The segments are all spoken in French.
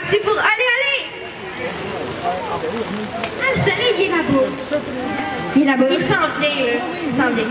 parti pour... Allez, allez! Ah, le soleil, il est là-bas. Il est là-bas. Il s'en vient, là. Il s'en vient.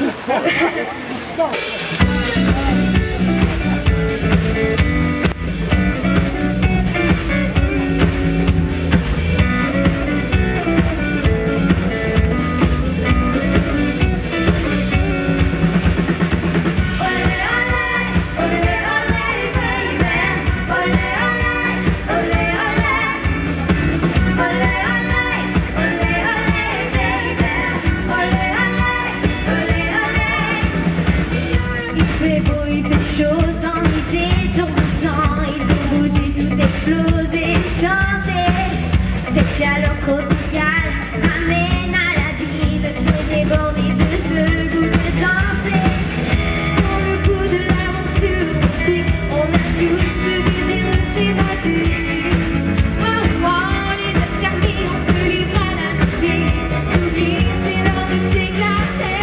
Cette chaleur tropicale ramène à la vie le pied débordé de ce goût de danser. Pour le coup de l'aventure, on a tous ce désir de s'évader. Oh, les affirmés, on se livre à la musique. S'oublier, c'est l'heure de s'éclater.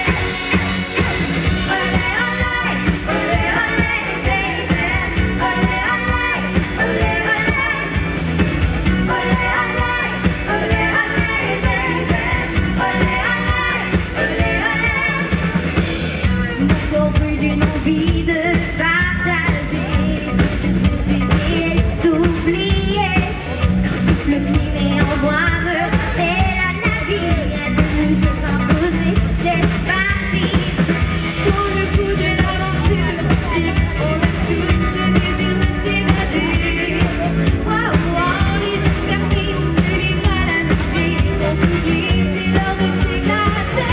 Olé, olé, olé, olé, baby. Olé, olé, olé, olé. Envie de partager, s'aimer et s'oublier. Quand souffle le climat en moi me rappelle à la vie, de nous est imposé d'être parti. Pour le coup de l'aventure, on a tous ce désir de s'évader. Wow, wow, les yeux fermés, on se livre à la musique. On s'oublie, c'est l'heure de s'éclater.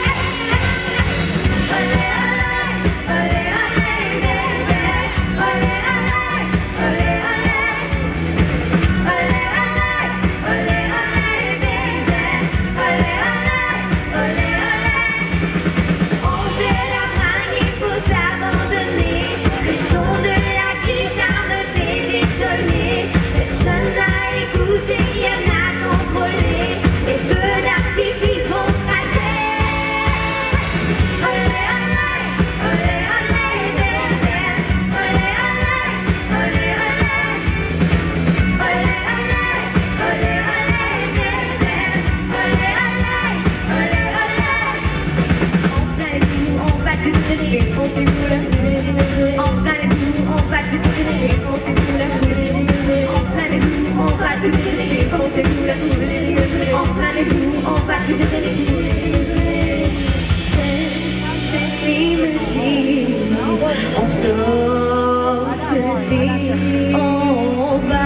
Défoncez-vous la foulée des mesures. En plein les bouts, on va tout donner. Défoncez-vous la foulée des mesures. En plein les bouts, on va tout donner. Défoncez-vous la foulée des mesures. En plein les bouts, on va tout donner. C'est l'imagine. On sort ce délire. On va